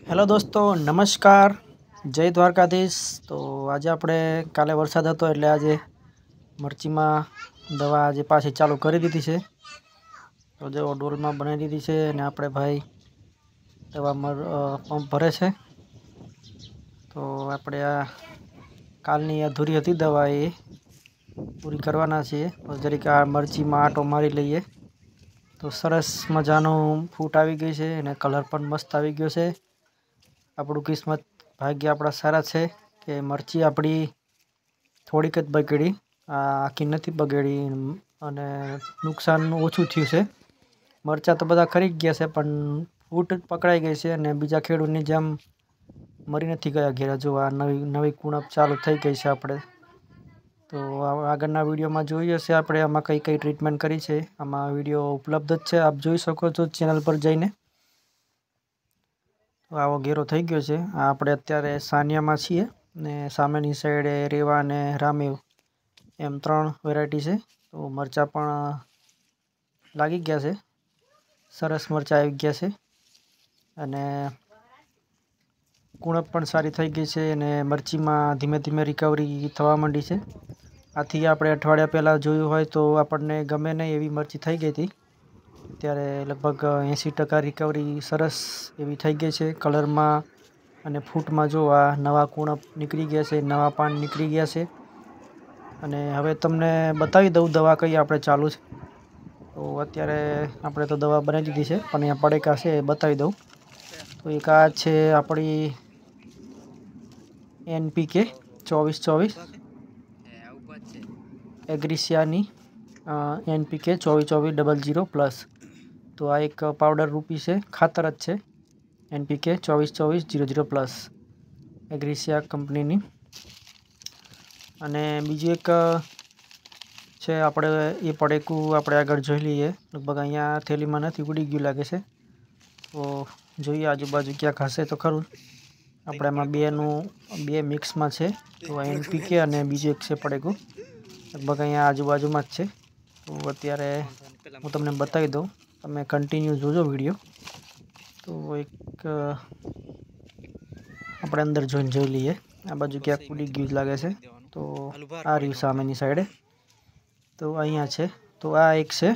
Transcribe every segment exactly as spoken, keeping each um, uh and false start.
Hello दोस्तों, नमस्कार, जय द्वारकाधीश। तो आज આપણે કાલે વરસાદ હતો એટલે આજે મરચીમાં દવા આજે પાછી ચાલુ કરી દીધી છે। તો જો ડોલમાં બનાવી દીધી છે અને આપણે ભાઈ દવા મર પંપ ભરે છે। તો આપણે આ કાલની અધૂરી હતી દવા એ પૂરી કરવાના છીએ। તો જરીક આ મરચીમાં આટો મારી લઈએ તો સરસ મજાનું ફૂટ આવી ગઈ છે અને કલર પણ મસ્ત આવી ગયો છે। આપણું કિસ્મત ભાગ્ય આપણા સારા છે કે મરચી આપણી થોડીક જ બગડી, આ આખી નથી બગડી અને નુકસાન ઓછું થયું છે। મરચાં તો બધા ખરી ગયા છે પણ ફૂટ જ પકડાઈ ગઈ છે અને બીજા ખેડૂતની જેમ મરી નથી ગયા ઘેરા। જો આ નવી નવી કુણપ ચાલુ થઈ ગઈ છે આપણે। તો આગળના વિડીયોમાં જોઈ હશે આપણે આમાં કઈ કઈ ટ્રીટમેન્ટ કરી છે। આમાં વિડીયો ઉપલબ્ધ જ છે, આપ જોઈ શકો છો ચેનલ પર જઈને। તો આવો ઘેરો થઈ ગયો છે। આ આપણે અત્યારે સાનિયામાં છીએ ને સામેની સાઈડે રેવા અને રામેવ એમ ત્રણ વેરાયટી છે। તો મરચાં પણ લાગી ગયા છે, સરસ મરચાં આવી ગયા છે અને કુણપ પણ સારી થઈ ગઈ છે અને મરચીમાં ધીમે ધીમે રિકવરી થવા માંડી છે। આથી આપણે અઠવાડિયા પહેલાં જોયું હોય તો આપણને ગમે નહીં એવી મરચી થઈ ગઈ હતી, ત્યારે લગભગ એંસી ટકા રિકવરી સરસ એવી થઈ ગઈ છે। કલરમાં અને ફૂટમાં જો આ નવા કુણપ નીકળી ગયા છે, નવા પાન નીકળી ગયા છે અને હવે તમને બતાવી દઉં દવા કઈ આપણે ચાલુ છે। તો અત્યારે આપણે તો દવા બનાવી દીધી છે પણ અહીંયા પડેકા છે એ બતાવી દઉં। તો એક આ છે આપણી એનપીકે ચોવીસ ચોવીસ એગ્રીસિયાની એનપીકે ચોવીસ ચોવીસ ડબલ જીરો પ્લસ। તો આ એક પાવડર રૂપી છે, ખાતર જ છે, એનપીકે ચોવીસ ચોવીસ જીરો જીરો પ્લસ એગ્રીસિયા કંપનીની। અને બીજું એક છે આપણે એ પડેકું આપણે આગળ જોઈ લઈએ। લગભગ અહીંયા થેલીમાં નથી, ઉડી ગયું લાગે છે। તો જોઈએ આજુબાજુ ક્યાંક હશે તો ખરું। આપણે એમાં બેનું બે મિક્સમાં છે। તો એનપીકે અને બીજું એક છે પડેકું, લગભગ અહીંયા આજુબાજુમાં જ છે। તો અત્યારે હું તમને બતાવી દઉં, તમે કન્ટિન્યુ જોજો વિડીયો। તો એક આપણે અંદર જોઈને જોઈ લઈએ, આ બાજુ ક્યાંક ઉડી ગયું લાગે છે। તો આ રહ્યું સામેની સાઈડે, તો અહીંયા છે। તો આ એક છે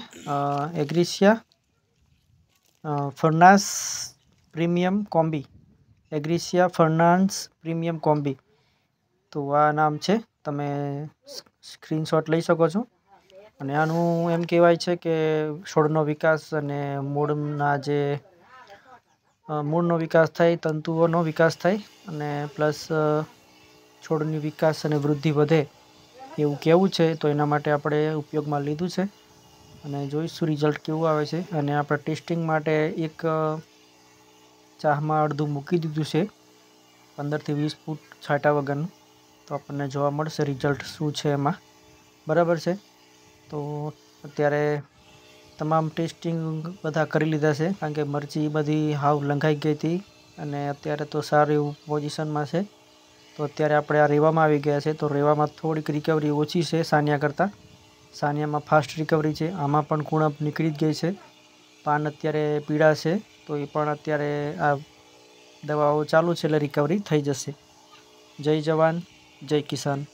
એગ્રીસિયા ફર્નાસ પ્રીમિયમ કોમ્બી, એગ્રીસિયા ફર્નાન્સ પ્રીમિયમ કોમ્બી। તો આ નામ છે, તમે સ્ક્રીનશોટ લઈ શકો છો। અને આનું એમ કહેવાય છે કે છોડનો વિકાસ અને મૂળના જે મૂળનો વિકાસ થાય, તંતુઓનો વિકાસ થાય અને પ્લસ છોડની વિકાસ અને વૃદ્ધિ વધે એવું કહેવું છે। તો એના માટે આપણે ઉપયોગમાં લીધું છે અને જોઈશું રિઝલ્ટ કેવું આવે છે। અને આપણે ટેસ્ટિંગ માટે એક ચાહમાં અડધું મૂકી દીધું છે, પંદરથી વીસ ફૂટ છાંટા વગરનું। તો આપણને જોવા મળશે રિઝલ્ટ શું છે એમાં, બરાબર છે। તો અત્યારે તમામ ટેસ્ટિંગ બધા કરી લીધા છે, કારણ કે મરચી બધી હાવ લંઘાઈ ગઈ હતી અને અત્યારે તો સારું એવું પોઝિશનમાં છે। તો અત્યારે આપણે આ રેવામાં આવી ગયા છે। તો રેવામાં થોડીક રિકવરી ઓછી છે સાનિયા કરતાં, સાનિયામાં ફાસ્ટ રિકવરી છે। આમાં પણ કુણપ નીકળી જ ગઈ છે, પાન અત્યારે પીળા છે। તો એ પણ અત્યારે આ દવાઓ ચાલુ છે એટલે રિકવરી થઈ જશે। જય જવાન, જય કિસાન।